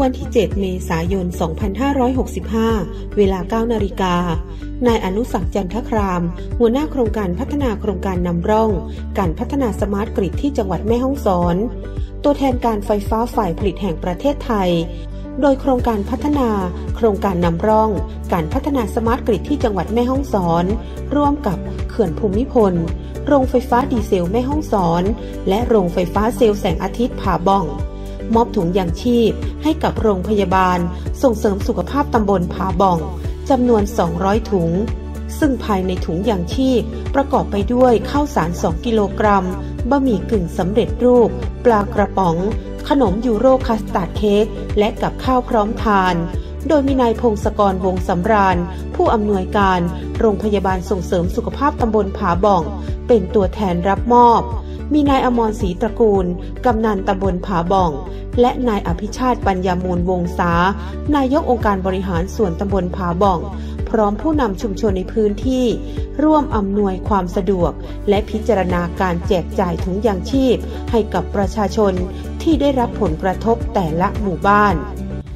วันที่ 7 เมษายน 2565 เวลา 9 นาฬิกานายอนุศักดิ์จันทครามหัวหน้าโครงการพัฒนาโครงการนำร่องการพัฒนาสมาร์ทกริดที่จังหวัดแม่ฮ่องสอนตัวแทนการไฟฟ้าฝ่ายผลิตแห่งประเทศไทยโดยโครงการพัฒนาโครงการนำร่องการพัฒนาสมาร์ทกริดที่จังหวัดแม่ฮ่องสอนร่วมกับเขื่อนภูมิพลโรงไฟฟ้าดีเซลแม่ฮ่องสอนและโรงไฟฟ้าเซลล์แสงอาทิตย์ผาบ่องมอบถุงยางชีพให้กับโรงพยาบาลส่งเสริมสุขภาพตำบลผาบ่องจำนวน200ถุงซึ่งภายในถุงยางชีพประกอบไปด้วยข้าวสาร2กิโลกรัมบะหมี่กึ่งสำเร็จรูปปลากระป๋องขนมยูโรคัสตาร์ดเค้กและกับข้าวพร้อมทานโดยมีนายพงศกรวงศ์สำราญผู้อำนวยการโรงพยาบาลส่งเสริมสุขภาพตำบลผาบ่องเป็นตัวแทนรับมอบมีนายอมรศรีตระกูลกำนันตำบลผาบ่องและนายอภิชาติปัญญามูลวงศานายกองค์การบริหารส่วนตำบลผาบ่องพร้อมผู้นำชุมชนในพื้นที่ร่วมอำนวยความสะดวกและพิจารณาการแจกจ่ายถุงยางชีพให้กับประชาชนที่ได้รับผลกระทบแต่ละหมู่บ้าน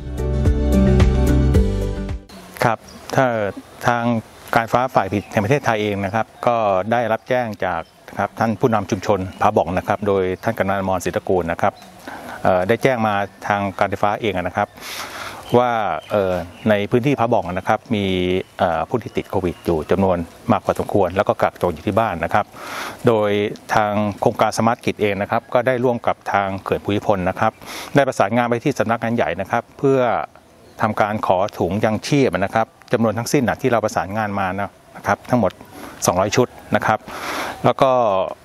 ครับถ้าทางการฟ้าฝ่ายผลิตแห่งประเทศไทยเองนะครับก็ได้รับแจ้งจากครับท่านผู้นำชุมชนผาบ่องนะครับโดยท่านกำนันอมรศรีตระกูลนะครับได้แจ้งมาทางการไฟฟ้าเองนะครับว่าในพื้นที่ผาบ่องนะครับมีผู้ที่ติดโควิดอยู่จำนวนมากพอสมควรแล้วก็กักตัวอยู่ที่บ้านนะครับโดยทางโครงการสมาร์ทกริดเองนะครับก็ได้ร่วมกับทางเขื่อนภูมิพลนะครับได้ประสานงานไปที่สำนักงานใหญ่นะครับเพื่อทำการขอถุงยางชีพนะครับจำนวนทั้งสิ้นที่เราประสานงานมานะครับทั้งหมด200ชุดนะครับแล้วก็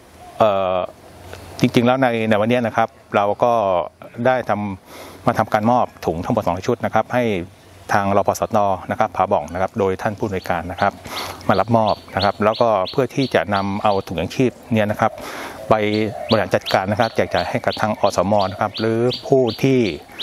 จริงๆแล้วในวันนี้นะครับเราก็ได้มาทำการมอบถุงทั้งหมด200ชุดนะครับให้ทางรปสต.นะครับผาบ่องนะครับโดยท่านผู้อำนวยการนะครับมารับมอบนะครับแล้วก็เพื่อที่จะนำเอาถุงยางชีพเนี่ยนะครับไปบริหารจัดการนะครับแจกจ่ายให้กับทางอสม.นะครับหรือผู้ที่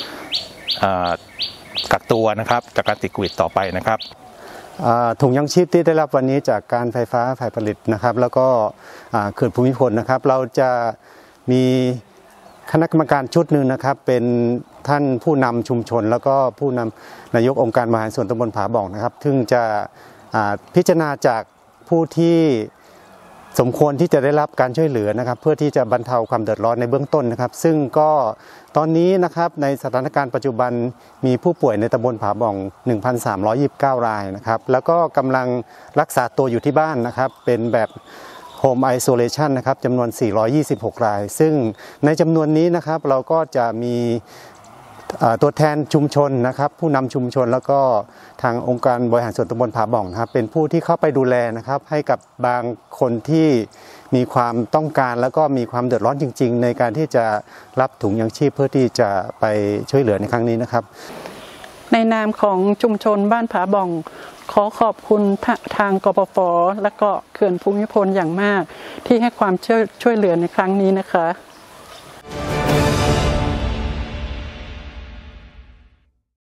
กักตัวนะครับจากการติดโควิดต่อไปนะครับถุงยางชีพที่ได้รับวันนี้จากการไฟฟ้าฝ่ายผลิตนะครับแล้วก็เขื่อนภูมิพลนะครับเราจะมีคณะกรรมการชุดหนึ่งนะครับเป็นท่านผู้นำชุมชนแล้วก็ผู้นำนายกองค์การบริหารส่วนตำบลผาบ่องนะครับซึ่งจะพิจารณาจากผู้ที่สมควรที่จะได้รับการช่วยเหลือนะครับเพื่อที่จะบรรเทาความเดือดร้อนในเบื้องต้นนะครับซึ่งก็ตอนนี้นะครับในสถานการณ์ปัจจุบันมีผู้ป่วยในตำบลผาบ่อง 1,329 รายนะครับแล้วก็กำลังรักษาตัวอยู่ที่บ้านนะครับเป็นแบบโฮมไอโซเลชันนะครับจำนวน 426 รายซึ่งในจำนวนนี้นะครับเราก็จะมีตัวแทนชุมชนนะครับผู้นำชุมชนแล้วก็ทางองค์การบริหารส่วนตำบลผาบ่องครับเป็นผู้ที่เข้าไปดูแลนะครับให้กับบางคนที่มีความต้องการแล้วก็มีความเดือดร้อนจริงๆในการที่จะรับถุงยางชีพเพื่อที่จะไปช่วยเหลือในครั้งนี้นะครับในนามของชุมชนบ้านผาบ่องขอขอบคุณทางกปป.และก็เขื่อนภูมิพลอย่างมากที่ให้ความช่วยเหลือในครั้งนี้นะคะ